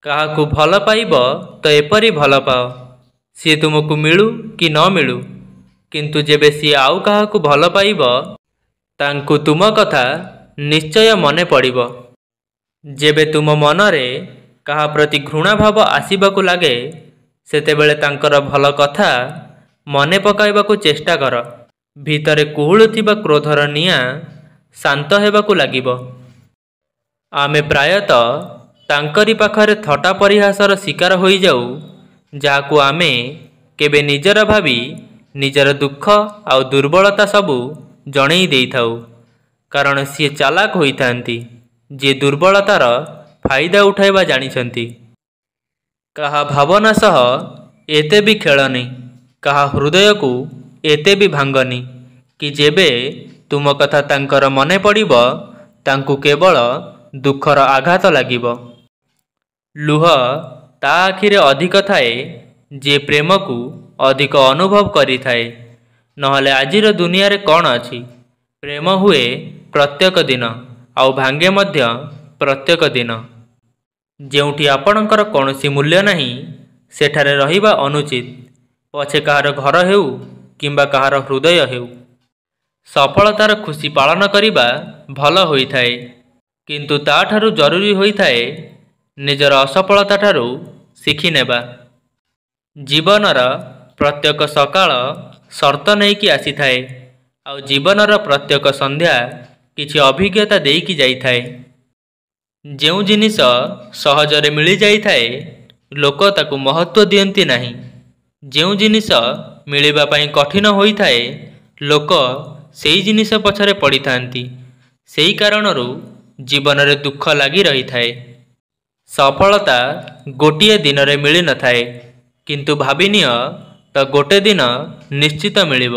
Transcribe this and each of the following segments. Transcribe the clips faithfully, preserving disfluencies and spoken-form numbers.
କାହାକୁ ଭଲ ପାଇବ ତ ଏପରି ଭଲ ପାଅ, ସିଏ ତୁମକୁ ମିଳୁ କି ନ ମିଳୁ, କିନ୍ତୁ ଯେବେ ସିଏ ଆଉ କାହାକୁ ଭଲ ପାଇବ ତାଙ୍କୁ ତୁମ କଥା ନିଶ୍ଚୟ ମନେ ପଡ଼ିବ। ଯେବେ ତୁମ ମନରେ କାହା ପ୍ରତି ଘୃଣା ଭାବ ଆସିବାକୁ ଲାଗେ ସେତେବେଳେ ତାଙ୍କର ଭଲ କଥା ମନେ ପକାଇବାକୁ ଚେଷ୍ଟା କର। ଭିତରେ କୁହୁଳୁଥିବା କ୍ରୋଧର ନିଆଁ ଶାନ୍ତ ହେବାକୁ ଲାଗିବ। ଆମେ ପ୍ରାୟତଃ ତାଙ୍କରି ପାଖରେ ଥଟ୍ଟା ପରିହାସର ଶିକାର ହୋଇଯାଉ ଯାହାକୁ ଆମେ କେବେ ନିଜର ଭାବି ନିଜର ଦୁଃଖ ଆଉ ଦୁର୍ବଳତା ସବୁ ଜଣେଇ ଦେଇଥାଉ। କାରଣ ସିଏ ଚାଲାକ ହୋଇଥାନ୍ତି, ଯିଏ ଦୁର୍ବଳତାର ଫାଇଦା ଉଠାଇବା ଜାଣିଛନ୍ତି। କାହା ଭାବନା ସହ ଏତେ ବି ଖେଳନି, କାହା ହୃଦୟକୁ ଏତେ ବି ଭାଙ୍ଗନି କି ଯେବେ ତୁମ କଥା ତାଙ୍କର ମନେ ପଡ଼ିବ ତାଙ୍କୁ କେବଳ ଦୁଃଖର ଆଘାତ ଲାଗିବ। ଲୁହ ତା ଆଖିରେ ଅଧିକ ଥାଏ ଯିଏ ପ୍ରେମକୁ ଅଧିକ ଅନୁଭବ କରିଥାଏ। ନହେଲେ ଆଜିର ଦୁନିଆରେ କ'ଣ ଅଛି? ପ୍ରେମ ହୁଏ ପ୍ରତ୍ୟେକ ଦିନ ଆଉ ଭାଙ୍ଗେ ମଧ୍ୟ ପ୍ରତ୍ୟେକ ଦିନ। ଯେଉଁଠି ଆପଣଙ୍କର କୌଣସି ମୂଲ୍ୟ ନାହିଁ ସେଠାରେ ରହିବା ଅନୁଚିତ, ପଛେ କାହାର ଘର ହେଉ କିମ୍ବା କାହାର ହୃଦୟ ହେଉ। ସଫଳତାର ଖୁସି ପାଳନ କରିବା ଭଲ ହୋଇଥାଏ, କିନ୍ତୁ ତାଠାରୁ ଜରୁରୀ ହୋଇଥାଏ ନିଜର ଅସଫଳତାଠାରୁ ଶିଖିନେବା। ଜୀବନର ପ୍ରତ୍ୟେକ ସକାଳ ସର୍ତ୍ତ ନେଇକି ଆସିଥାଏ ଆଉ ଜୀବନର ପ୍ରତ୍ୟେକ ସନ୍ଧ୍ୟା କିଛି ଅଭିଜ୍ଞତା ଦେଇକି ଯାଇଥାଏ। ଯେଉଁ ଜିନିଷ ସହଜରେ ମିଳିଯାଇଥାଏ ଲୋକ ତାକୁ ମହତ୍ତ୍ୱ ଦିଅନ୍ତି ନାହିଁ। ଯେଉଁ ଜିନିଷ ମିଳିବା ପାଇଁ କଠିନ ହୋଇଥାଏ ଲୋକ ସେଇ ଜିନିଷ ପଛରେ ପଡ଼ିଥାନ୍ତି। ସେଇ କାରଣରୁ ଜୀବନରେ ଦୁଃଖ ଲାଗି ରହିଥାଏ। ସଫଳତା ଗୋଟିଏ ଦିନରେ ମିଳିନଥାଏ, କିନ୍ତୁ ଭାବିନିଅ ତ ଗୋଟେ ଦିନ ନିଶ୍ଚିତ ମିଳିବ।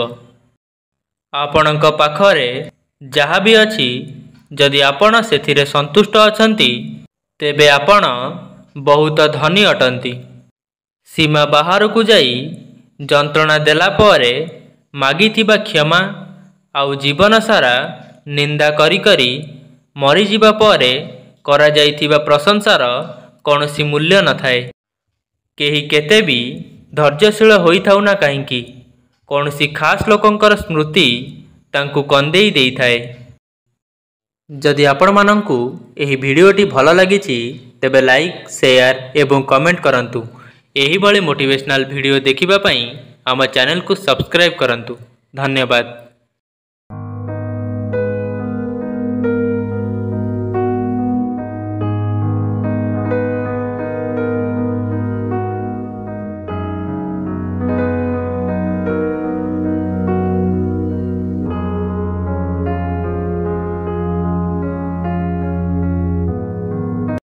ଆପଣଙ୍କ ପାଖରେ ଯାହା ବି ଅଛି ଯଦି ଆପଣ ସେଥିରେ ସନ୍ତୁଷ୍ଟ ଅଛନ୍ତି ତେବେ ଆପଣ ବହୁତ ଧନୀ ଅଟନ୍ତି। ସୀମା ବାହାରକୁ ଯାଇ ଯନ୍ତ୍ରଣା ଦେଲା ପରେ ମାଗିଥିବା କ୍ଷମା ଆଉ ଜୀବନ ସାରା ନିନ୍ଦା କରି କରି ମରିଯିବା ପରେ କରାଯାଇଥିବା ପ୍ରଶଂସାର କୌଣସି ମୂଲ୍ୟ ନଥାଏ। କେହି କେତେ ବି ଧୈର୍ଯ୍ୟଶୀଳ ହୋଇଥାଉ ନା କାହିଁକି କୌଣସି ଖାସ୍ ଲୋକଙ୍କର ସ୍ମୃତି ତାଙ୍କୁ କନ୍ଦେଇ ଦେଇଥାଏ। ଯଦି ଆପଣମାନଙ୍କୁ ଏହି ଭିଡ଼ିଓଟି ଭଲ ଲାଗିଛି ତେବେ ଲାଇକ୍, ସେୟାର ଏବଂ କମେଣ୍ଟ କରନ୍ତୁ। ଏହିଭଳି ମୋଟିଭେସନାଲ ଭିଡ଼ିଓ ଦେଖିବା ପାଇଁ ଆମ ଚ୍ୟାନେଲକୁ ସବସ୍କ୍ରାଇବ୍ କରନ୍ତୁ। ଧନ୍ୟବାଦ।